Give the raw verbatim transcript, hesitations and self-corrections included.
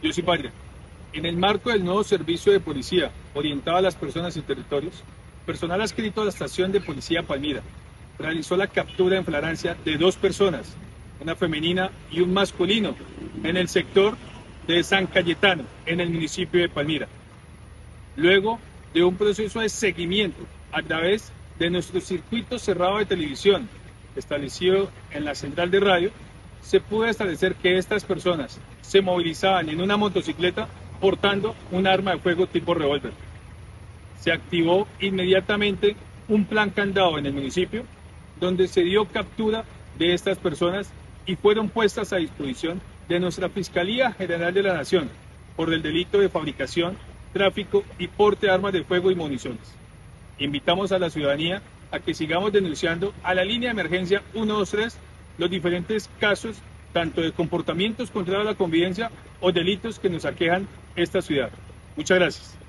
Yo soy Patria. En el marco del nuevo servicio de policía orientado a las personas y territorios, personal adscrito a la estación de policía Palmira realizó la captura en flagrancia de dos personas, una femenina y un masculino, en el sector de San Cayetano, en el municipio de Palmira. Luego de un proceso de seguimiento a través de nuestro circuito cerrado de televisión establecido en la central de radio, se pudo establecer que estas personas se movilizaban en una motocicleta portando un arma de fuego tipo revólver. Se activó inmediatamente un plan candado en el municipio, donde se dio captura de estas personas y fueron puestas a disposición de nuestra Fiscalía General de la Nación por el delito de fabricación, tráfico y porte de armas de fuego y municiones. Invitamos a la ciudadanía a que sigamos denunciando a la línea de emergencia uno dos tres los diferentes casos, tanto de comportamientos contrarios a la convivencia o delitos que nos aquejan esta ciudad. Muchas gracias.